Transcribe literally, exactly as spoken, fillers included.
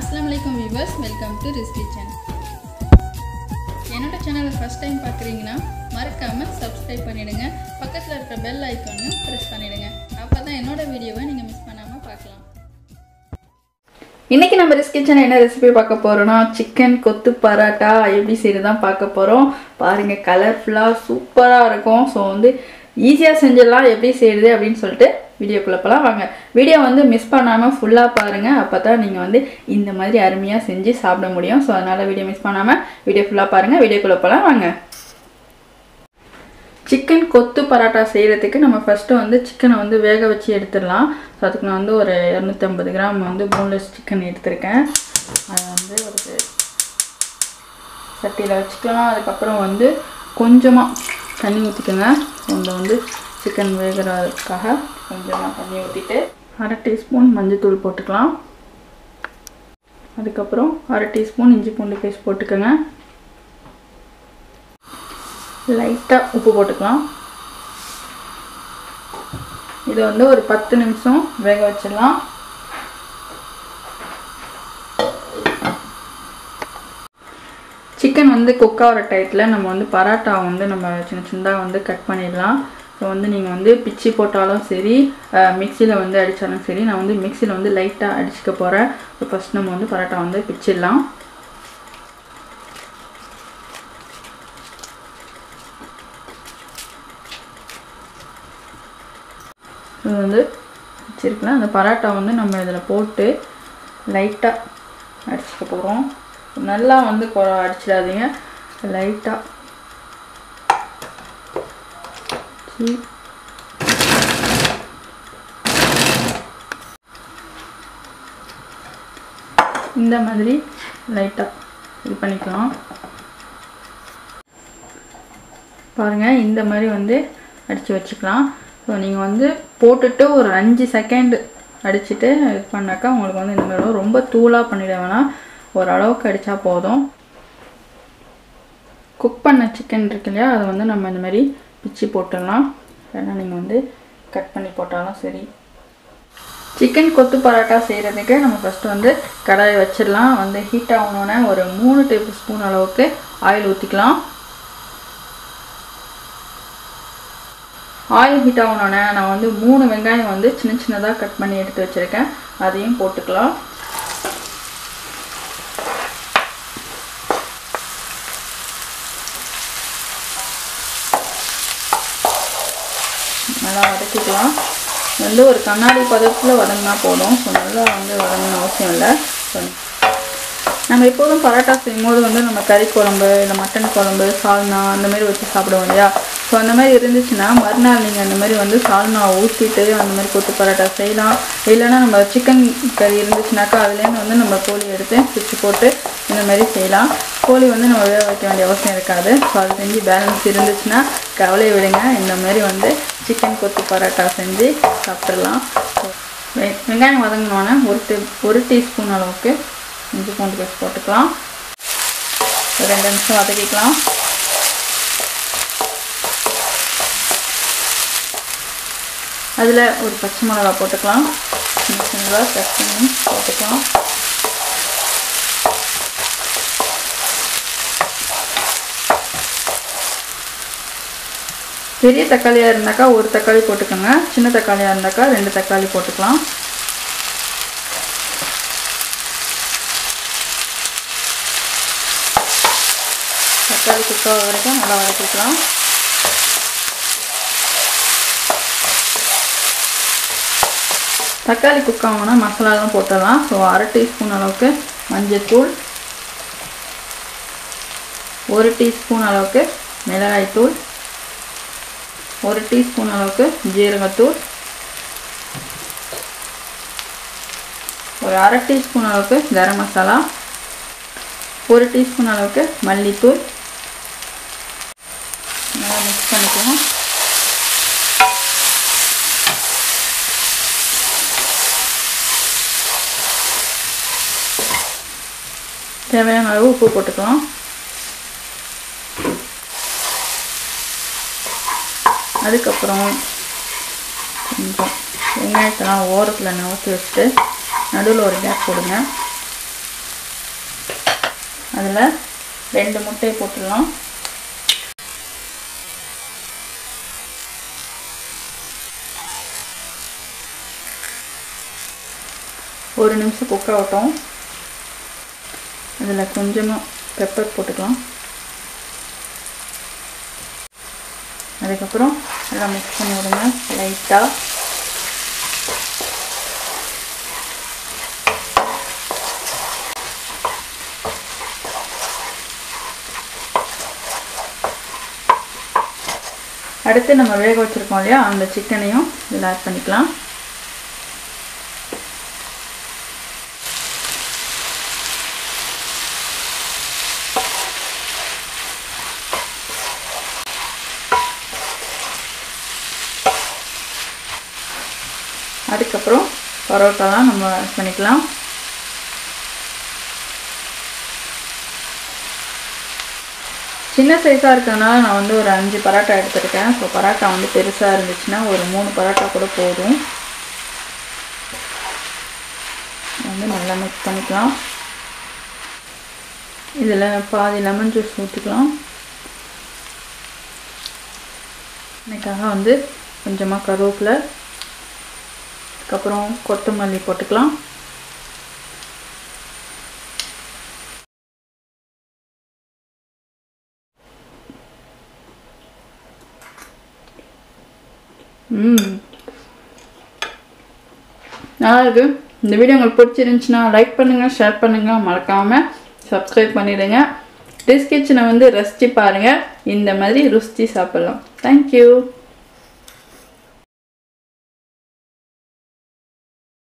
Assalamualaikum viewers, welcome to Riz Kitchen. என்னோட சேனலை first time பார்க்குறீங்கன்னா மறக்காம சப்ஸ்கிரைப் பண்ணிடுங்க. பக்கத்தில் இருக்கிற பெல் ஐக்கானையும் ப்ரெஸ் பண்ணிடுங்க. அப்பதான் என்னோட வீடியோவை நீங்கள் மிஸ் பண்ணாமல் பார்க்கலாம். இன்றைக்கி நம்ம ரிஸ் கிச்சனில் என்ன ரெசிபி பார்க்க போகிறோன்னா சிக்கன் கொத்து பரோட்டா எப்படி செய்து தான் பார்க்க போகிறோம். பாருங்கள், கலர்ஃபுல்லாக சூப்பராக இருக்கும். ஸோ வந்து ஈஸியாக செஞ்சிடலாம். எப்படி செய்யுது அப்படின்னு சொல்லிட்டு வீடியோக்குள்ளே போகலாம் வாங்க. வீடியோ வந்து மிஸ் பண்ணாமல் ஃபுல்லாக பாருங்கள். அப்போ தான் நீங்கள் வந்து இந்த மாதிரி அருமையாக செஞ்சு சாப்பிட முடியும். ஸோ அதனால் வீடியோ மிஸ் பண்ணாமல் வீடியோ ஃபுல்லாக பாருங்கள். வீடியோக்குள்ளே போகலாம் வாங்க. சிக்கன் கொத்து பரோட்டா செய்கிறதுக்கு நம்ம ஃபஸ்ட்டு வந்து சிக்கனை வந்து வேக வச்சு எடுத்துடலாம். ஸோ அதுக்கு நான் வந்து ஒரு இரநூத்தி ஐம்பது கிராம் வந்து போன்லெஸ் சிக்கன் எடுத்திருக்கேன். அதை வந்து ஒரு சட்டியில் வச்சுக்கலாம். அதுக்கப்புறம் வந்து கொஞ்சமாக தண்ணி ஊற்றிக்கோங்க. கொஞ்சம் வந்து சிக்கன் வேகிறதுக்காக கொஞ்சமாக தண்ணி ஊற்றிட்டு அரை டீஸ்பூன் மஞ்சள்தூள் போட்டுக்கலாம். அதுக்கப்புறம் அரை டீஸ்பூன் இஞ்சி பூண்டு பேஸ்ட் போட்டுக்கோங்க. லைட்டாக உப்பு போட்டுக்கலாம். இது வந்து ஒரு பத்து நிமிஷம் வேக வச்சிடலாம். சிக்கன் வந்து குக் ஆகிற டயத்தில் நம்ம வந்து பரோட்டா வந்து நம்ம சின்ன சின்னதாக வந்து கட் பண்ணிடலாம். ஸோ வந்து நீங்கள் வந்து பிச்சு போட்டாலும் சரி, மிக்சியில் வந்து அடித்தாலும் சரி. நான் வந்து மிக்சியில் வந்து லைட்டாக அடிச்சுக்க போகிறேன். ஸோ ஃபஸ்ட் நம்ம வந்து பரோட்டா வந்து பிச்சிடலாம். இது வந்து வச்சுருக்கலாம். அந்த பரோட்டா வந்து நம்ம இதில் போட்டு லைட்டாக அடிச்சுக்க போகிறோம். நல்லா வந்து அடிச்சிடாதீங்க, லைட்டாக இந்த மாதிரி லைட்டாக இது பண்ணிக்கலாம். பாருங்கள், இந்த மாதிரி வந்து அடித்து வச்சுக்கலாம். ஸோ நீங்கள் வந்து போட்டுட்டு ஒரு அஞ்சு செகண்ட் அடிச்சுட்டு இது பண்ணாக்கா உங்களுக்கு வந்து இந்த மாதிரி ரொம்ப தூளாக பண்ணிட வேணாம், ஓரளவுக்கு அடித்தா போதும். குக் பண்ண சிக்கன் இருக்கு இல்லையா, அதை வந்து நம்ம இந்த மாதிரி பிச்சு போட்டுடலாம். இல்லைன்னா நீங்கள் வந்து கட் பண்ணி போட்டாலும் சரி. சிக்கன் கொத்து பரோட்டா செய்கிறதுக்கு நம்ம ஃபஸ்ட்டு வந்து கடாயை வச்சிடலாம். வந்து ஹீட் ஆகணுன்னே ஒரு மூணு டேபிள் ஸ்பூன் அளவுக்கு ஆயில் ஊற்றிக்கலாம். ஆயில் ஹீட் ஆகணுன்னே நான் வந்து மூணு வெங்காயம் வந்து சின்ன சின்னதாக கட் பண்ணி எடுத்து வச்சுருக்கேன். அதையும் போட்டுக்கலாம். நல்லா வதக்கிக்கலாம். வந்து ஒரு கண்ணாடி பதத்தில் வதங்கினா போதும். ஸோ நல்லா வந்து வதங்கணும் அவசியம் இல்லை. நம்ம எப்போதும் பரோட்டா செய்யும்போது வந்து நம்ம கறி குழம்பு, இல்லை மட்டன் குழம்பு, சால்னா அந்த மாதிரி வச்சு சாப்பிடுவோம் இல்லையா. ஸோ அந்த மாதிரி இருந்துச்சுன்னா மறுநாள் நீங்கள் அந்த மாதிரி வந்து சால்னா ஊற்றிட்டு அந்த மாதிரி கொத்து பரோட்டா செய்யலாம். இல்லைன்னா நம்ம சிக்கன் கறி இருந்துச்சுனாக்கா அதுலேருந்து வந்து நம்ம கோழி எடுத்து பிச்சு போட்டு இந்த மாதிரி செய்யலாம். கோழி வந்து நம்ம வேக வைக்க வேண்டிய அவசியம் இருக்காது. ஸோ அது செஞ்சு பேலன்ஸ் இருந்துச்சுன்னா கவலையை விடுங்க. இந்த மாதிரி வந்து சிக்கன் கொத்து பரோட்டா செஞ்சு சாப்பிட்றலாம். வெங்காயம் வதங்கினோன்னே ஒரு டீ ஒரு டீஸ்பூன் அளவுக்கு இஞ்சி பூண்டு பேஸ்ட் போட்டுக்கலாம். ரெண்டு நிமிஷம் வதக்கிக்கலாம். அதில் ஒரு பச்சை மிளகா போட்டுக்கலாம். சின்ன சின்னதாக கட் பண்ணி போட்டுக்கலாம். பெரிய தக்காளியாக இருந்தாக்கா ஒரு தக்காளி போட்டுக்கோங்க. சின்ன தக்காளியாக இருந்தாக்கா ரெண்டு தக்காளி போட்டுக்கலாம். தக்காளி குக்காக வரைக்கும் நல்லா வதக்கிக்கலாம். தக்காளி குக்காகனா மசாலாலாம் போட்டுடலாம். ஸோ அரை டீஸ்பூன் அளவுக்கு மஞ்சள்தூள், ஒரு டீஸ்பூன் அளவுக்கு மிளகாய்த்தூள், ஒரு டீஸ்பூன் அளவுக்கு ஜீரகத்தூள், ஒரு அரை டீஸ்பூன் அளவுக்கு கரம் மசாலா, ஒரு டீஸ்பூன் அளவுக்கு மல்லித்தூள். நல்லா மிக்ஸ் பண்ணிக்கலாம். தேவையான அளவு உப்பு போட்டுக்கலாம். அதுக்கப்புறம் கொஞ்சம் வெங்காயத்தெல்லாம் ஓரத்தில் நவுத்தி வச்சுட்டு நடுவில் ஒரு கேப் போடுங்க. அதில் ரெண்டு முட்டையை போட்டுடலாம். ஒரு நிமிஷம் குக் ஆகட்டும். அதில் கொஞ்சமாக பெப்பர் போட்டுக்கலாம். அதுக்கப்புறம் எல்லாம் மிக்ஸ் பண்ணி விடுங்க லைட்டாக. அடுத்து நம்ம வேக வச்சுருக்கோம் இல்லையா, அந்த சிக்கனையும் இதில் ஆட் பண்ணிக்கலாம். அதுக்கப்புறம் பரோட்டாலாம் நம்ம ஆட் பண்ணிக்கலாம். சின்ன சைஸாக இருக்கிறதுனால நான் வந்து ஒரு அஞ்சு பரோட்டா எடுத்துருக்கேன். ஸோ பரோட்டா வந்து பெருசாக இருந்துச்சுன்னா ஒரு மூணு பரோட்டா கூட போதும். வந்து நல்லா மிக்ஸ் பண்ணிக்கலாம். இதில் பாதி லெமன் ஜூஸ் ஊற்றிக்கலாம். இதுக்காக வந்து கொஞ்சமாக கருவேப்பிலை, அதுக்கப்புறம் கொத்தமல்லி போட்டுக்கலாம். ம் நல்லா இருக்கு. இந்த வீடியோ உங்களுக்கு பிடிச்சிருந்துச்சுன்னா லைக் பண்ணுங்கள், ஷேர் பண்ணுங்கள், மறக்காமல் சப்ஸ்கிரைப் பண்ணிவிடுங்க. டிஸ் கிச்சனை வந்து ரசித்து பாருங்கள். இந்த மாதிரி ருசித்து சாப்பிட்லாம். தேங்க்யூ.